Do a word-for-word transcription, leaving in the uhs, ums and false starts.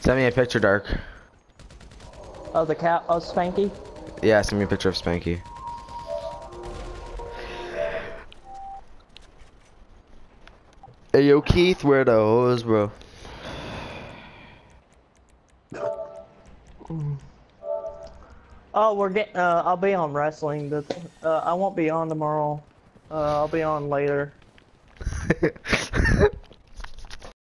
Send me a picture, Dark. Oh, the cat. Oh, Spanky. Yeah, send me a picture of Spanky. Hey, yo, Keith, where the hoes, bro? Oh, we're getting. Uh, I'll be on wrestling, but uh, I won't be on tomorrow. Uh, I'll be on later.